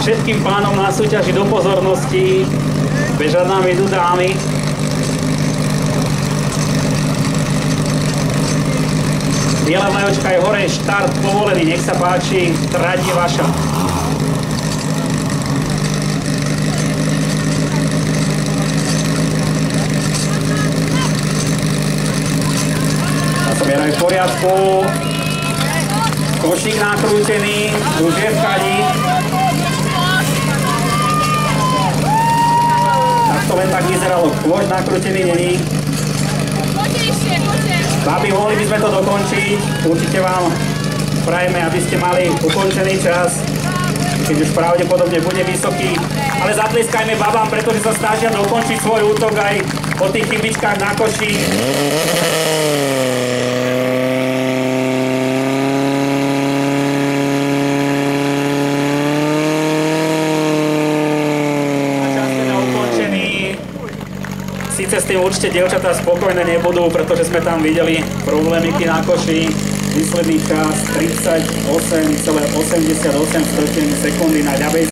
všetkým pánom na súťaži do pozornosti. Bežať nám idú dámy. Biela majočka je hore, štart povolený, nech sa páči, trať je vaša. Miera je v poriadku. Košík nakrútený, už je v kadi. Tak to len tak vyzeralo, kôž nakrútený není. Babi, mohli by sme to dokončiť. Určite vám prajeme, aby ste mali ukončený čas, keď už pravdepodobne bude vysoký. Ale zatleskajme babám, pretože sa snažia dokončiť svoj útok aj po tých chybičkách na koši. Sice s tým určite dievčatá spokojné nebudú, pretože sme tam videli problémiky na koši. Výsledný čas 38,88 sekundy na ľavej